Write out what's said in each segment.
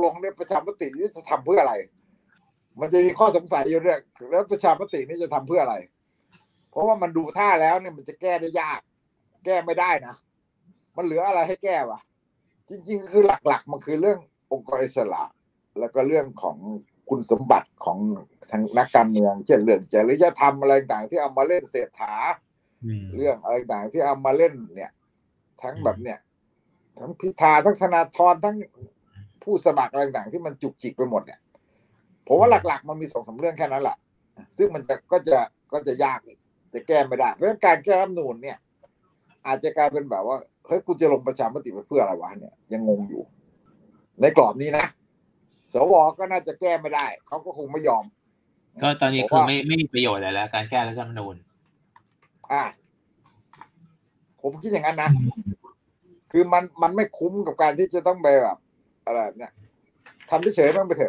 ลงเนี่ยประชามตินี่จะทำเพื่ออะไรมันจะมีข้อสงสัยอยู่เนี่ยแล้วประชามตินี่จะทำเพื่ออะไรเพราะว่ามันดูท่าแล้วเนี่ยมันจะแก้ได้ยากแก้ไม่ได้นะมันเหลืออะไรให้แก้วะจริงๆคือหลักๆมันคือเรื่ององค์กรอิสระแล้วก็เรื่องของคุณสมบัติของทางนักการเมืองเช่นเรื่องจริยธรรมอะไรต่างที่เอามาเล่นเศรษฐาเรื่องอะไรต่างที่เอามาเล่นเนี่ยทั้งแบบเนี่ยทั้งพิธาทั้งธนาธรทั้งผู้สมัครอะไรต่างที่มันจุกจิกไปหมดเนี่ยผมว่าหลักๆมันมี2-3เรื่องแค่นั้นแหละซึ่งมันก็จะยากจะแก้ไม่ได้เพราะการแก้รัฐธรรมนูญเนี่ยอาจจะกลายเป็นแบบว่าเฮ้ยกูจะลงประชามติเพื่ออะไรวะเนี่ยยังงงอยู่ในกรอบนี้นะสวก็น่าจะแก้ไม่ได้เขาก็คงไม่ยอมก็ตอนนี้คือไม่มีประโยชน์อะไรแล้วการแก้รัฐธรรมนูญผมคิดอย่างนั้นนะคือมันไม่คุ้มกับการที่จะต้องไปแบบอะไรเนี่ยทำเฉยๆบ้างไปเถอะ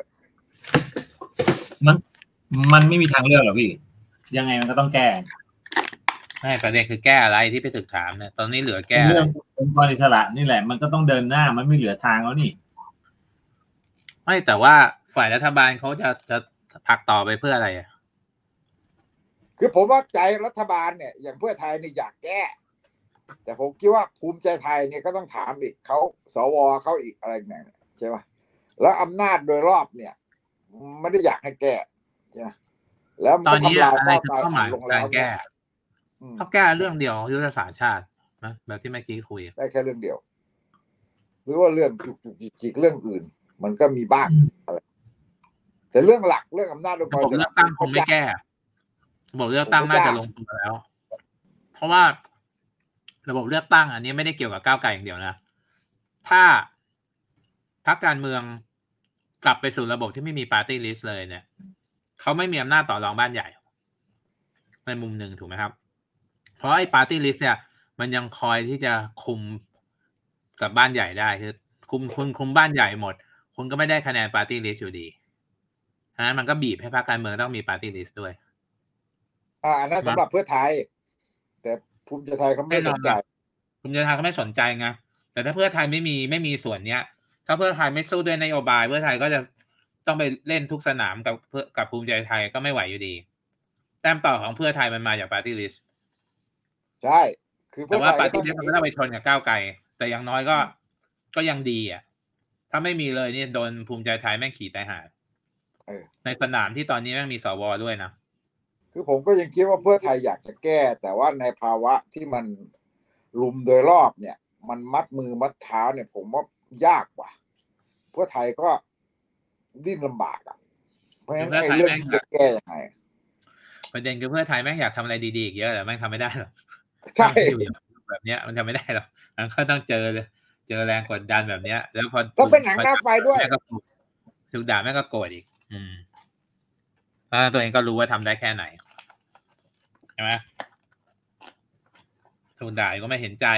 มันไม่มีทางเลือกหรอพี่ยังไงมันก็ต้องแก้ไม่ประเด็นคือแก้อะไรที่ไปถึกถามเนี่ยตอนนี้เหลือแก้เรื่ององค์กรอิสระนี่แหละมันก็ต้องเดินหน้ามันไม่เหลือทางแล้วนี่ไม่แต่ว่าฝ่ายรัฐบาลเขาจะผลักต่อไปเพื่ออะไรอ่ะคือผมว่าใจรัฐบาลเนี่ยอย่างเพื่อไทยนี่อยากแก้แต่ผมคิดว่าภูมิใจไทยเนี่ยก็ต้องถามอีกเขาสวเขาอีกอะไรอย่างเงี้ยใช่ป่ะแล้วอำนาจโดยรอบเนี่ยไม่ได้อยากให้แก้ใช่ไหมแล้วตอนนี้อะไรคือเป้าหมายของการแก้เขาแก้เรื่องเดียวยุทธศาสตร์ชาตินะแบบที่เมื่อกี้คุยได้แค่เรื่องเดียวหรือว่าเรื่องจิกเรื่องอื่นมันก็มีบ้างอะไรแต่เรื่องหลักเรื่องอำนาจองค์กรเลือกตั้งคงไม่แก้ระบบเลือกตั้งน่าจะลงตัวแล้วเพราะว่าระบบเลือกตั้งอันนี้ไม่ได้เกี่ยวกับก้าวไกลอย่างเดียวนะถ้าพรรคการเมืองกลับไปสู่ระบบที่ไม่มีปาร์ตี้ลิสต์เลยเนี่ยเขาไม่มีอำนาจต่อรองบ้านใหญ่ในมุมหนึ่งถูกไหมครับเพราะไอ้ปาร์ตี้ลิสต์เนี่ยมันยังคอยที่จะคุมกับบ้านใหญ่ได้คือคุมบ้านใหญ่หมดคุณก็ไม่ได้คะแนนปาร์ตี้ลิสต์อยู่ดีฉะนั้นมันก็บีบให้พรรคการเมืองต้องมีปาร์ตี้ลิสต์ด้วยอันนั้นสำหรับเพื่อไทยแต่ภูมิใจไทยเขาไม่สนใจภูมิใจไทยเขาไม่สนใจไงแต่ถ้าเพื่อไทยไม่มีส่วนเนี้ยถ้าเพื่อไทยไม่สู้ด้วยนโยบายเพื่อไทยก็จะต้องไปเล่นทุกสนามกับภูมิใจไทยก็ไม่ไหวอยู่ดีแต้มต่อของเพื่อไทยมันมาจากปาร์ตี้ลิสต์ใช่คือแต่ว่าปาร์ตี้ลิสต์มันไม่ต้องไปชนกับก้าวไกลแต่อย่างน้อยก็ยังดีอ่ะถ้าไม่มีเลยนี่โดนภูมิใจไทยแม่งขี่ตายหาในสนามที่ตอนนี้แม่งมีสวด้วยนะคือผมก็ยังคิดว่าเพื่อไทยอยากจะแก้แต่ว่าในภาวะที่มันลุมโดยรอบเนี่ยมันมัดมือมัดเท้าเนี่ยผมว่ายากกว่าเพื่อไทยก็ดิ้นลำบากอ่ะเพราะฉะนั้นไอ้เรื่องที่จะแก้ยังไงประเด็นคือเพื่อไทยแม่งอยากทำอะไรดีๆอีกเยอะแต่แม่งทำไม่ได้หรอกใช่แบบเนี้ยมันทำไม่ได้หรอกมันก็ต้องเจอแรงกดดันแบบเนี้ยแล้วพอเป็นหนังหน้าไฟด้วยถูกด่าแม่งก็โกรธอีกแล้วตัวเองก็รู้ว่าทำได้แค่ไหนใช่ไหมถูกด่าก็ไม่เห็นใจ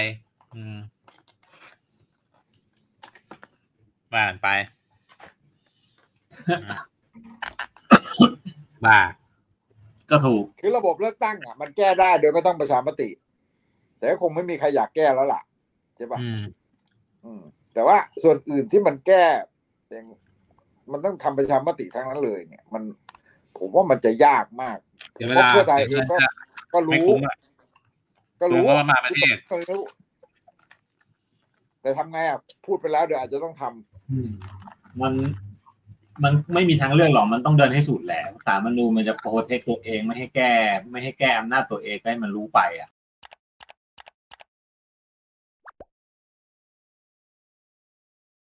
บ้านไปบ้าก็ถูกคือระบบเลือกตั้งอ่ะมันแก้ได้โดยไม่ต้องประชามติแต่คงไม่มีใครอยากแก้แล้วล่ะใช่ป่ะแต่ว่าส่วนอื่นที่มันแก้มันต้องทำประชามติทั้งนั้นเลยเนี่ยผมว่ามันจะยากมากเพราะเพื่อไทยเองก็รู้ว่ามาประเทศแต่ทำไงอ่ะพูดไปแล้วเดี๋ยวอาจจะต้องทำมันไม่มีทางเลือกหรอกมันต้องเดินให้สุดแหละศาลรัฐธรรมนูญมันจะโปรเทคตัวเองไม่ให้แก้อำนาจตัวเองให้มันรู้ไปอ่ะ